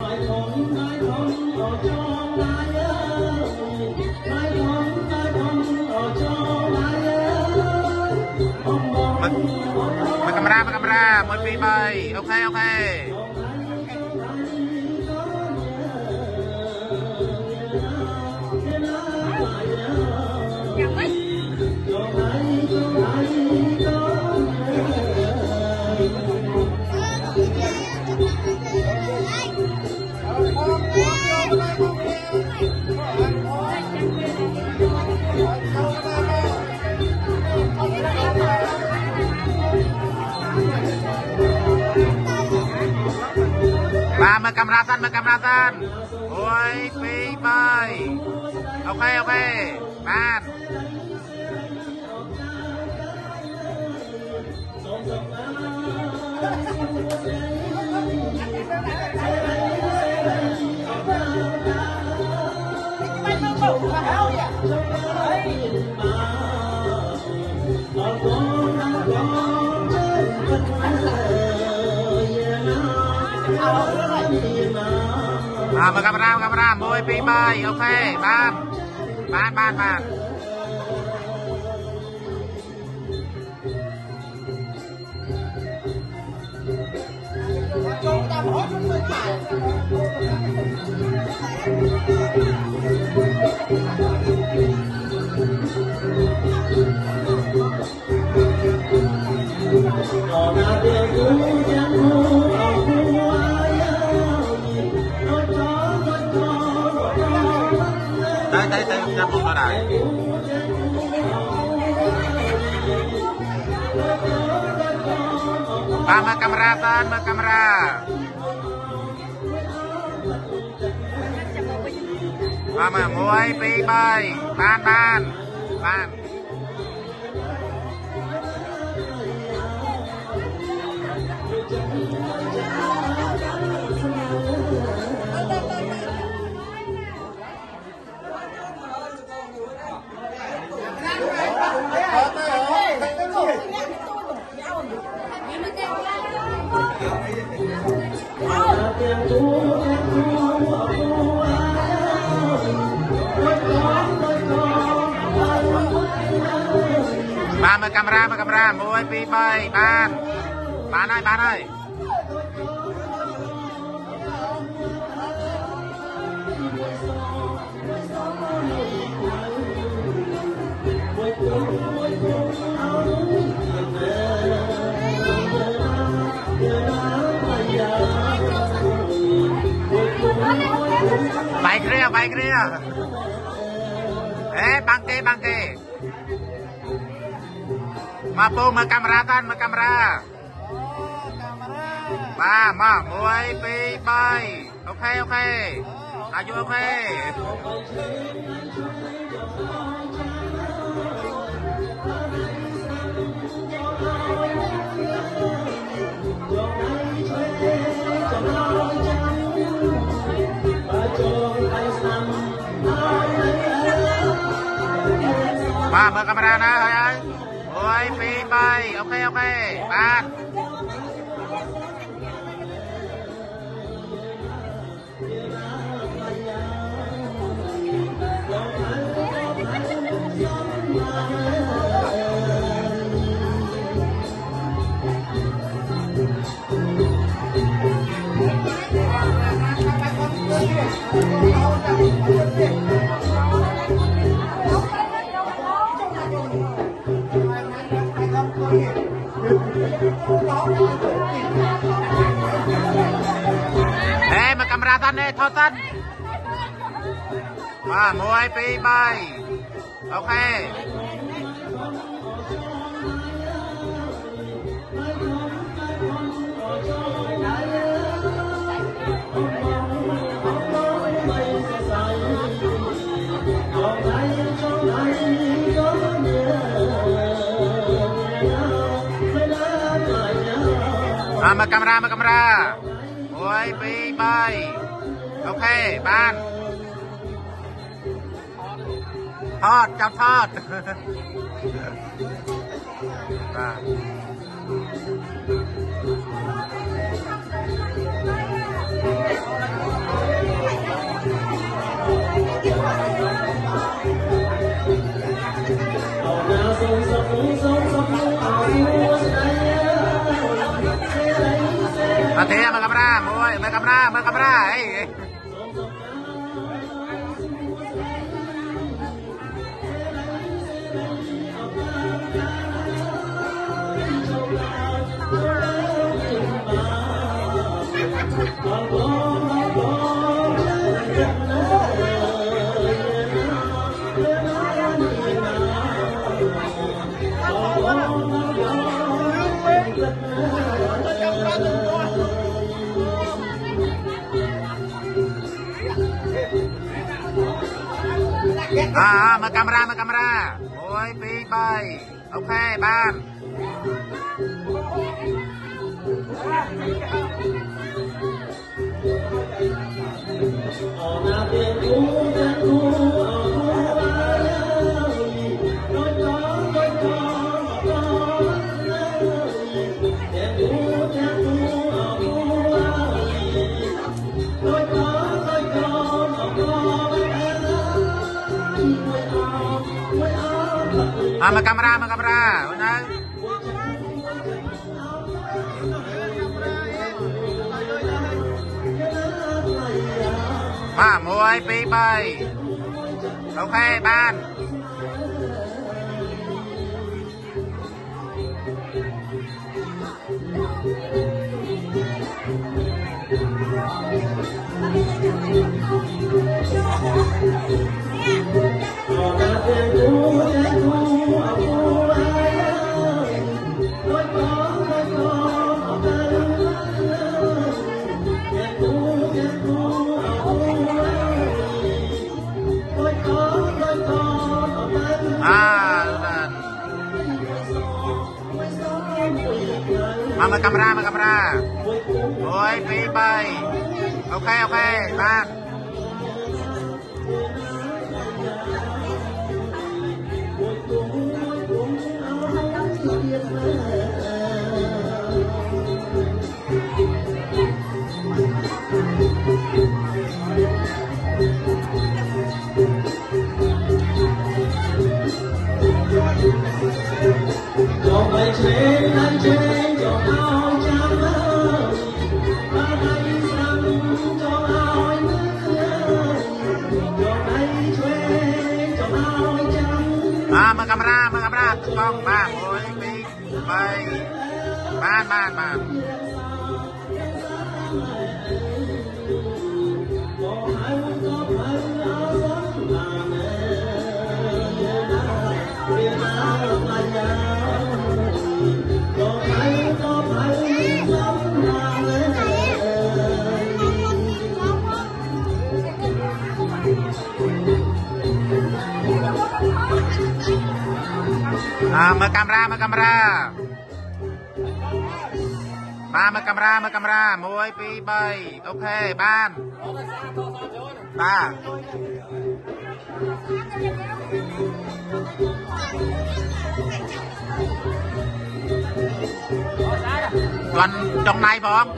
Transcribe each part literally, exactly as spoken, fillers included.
Mà camera mà camera một pi bay ok ok ba mở camera tan mở camera tan ôi pi bay ok ok bạn à mở camera mở camera môi pi bay ok bạn bạn bạn bạn tới tới tới ra một cái này ba mở camera tan mở camera ba mà môi pi bay ban ban ban ba mở camera mở camera môi pi bay ban bạn ơi bạn ơi bay kia bay kia eh bangke bangke mampu mở camera tan mở camera ba mà môi pi bay ok ok aju ok ba mở camera nè thôi ơi ôi pi bay ok ok bạn eh mà camera tan đây thôi tan mà môi pi bay ok à mở camera mở camera ôi pi bay ok bạn thọt chào thọt à. Mà thế mà camera, môi, mà camera, mà camera ấy. À, mở camera, mở camera. Ôi, phi bay. Ok, ban. À, mở camera, mở camera. Bên đây. Mà môi phi bay. Ok, ban. À, mà mở camera, mở camera. Ôi, phi bay. Ok, ok, ban. Cho mày trên anh trên cho áo trắng ơi, ba tay sang cho áo anh ơi, cho mày trên cho áo trắng. À, mở camera, mở camera. Con ba môi phi bay. Ban, ban, ban. À, mở camera, mở camera. Ba, mở camera, mở camera. Môi phi bay. Ok, ban. Ba. Còn trong này phải không?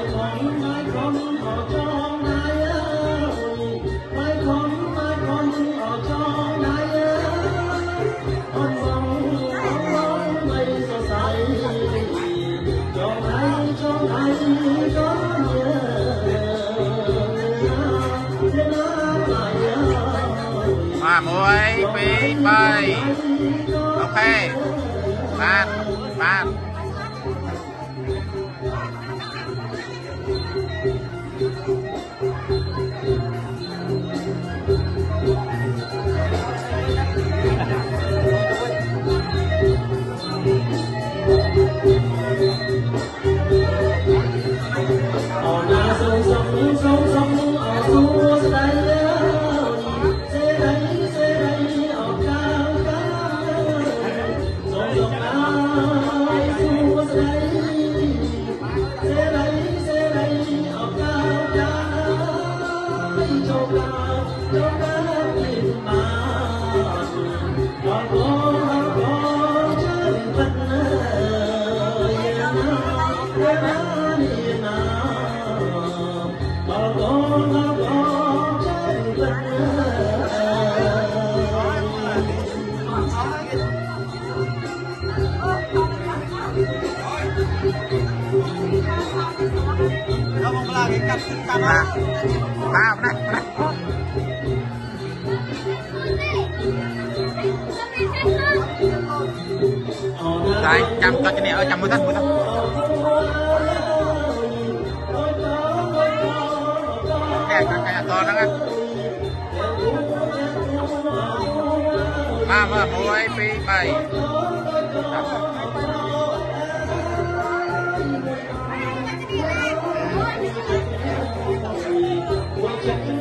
À, môi phi bay. Ok, ban, ban. Hãy subscribe cho kênh Ghiền Mì Gõ để không bỏ lỡ ba ba này đây chăm cho cái này ơi chăm mới thân mới thân cái cái to đó anh ba mà mỗi pi bảy Hãy subscribe cho kênh Ghiền Mì Gõ để không bỏ lỡ những video hấp dẫn.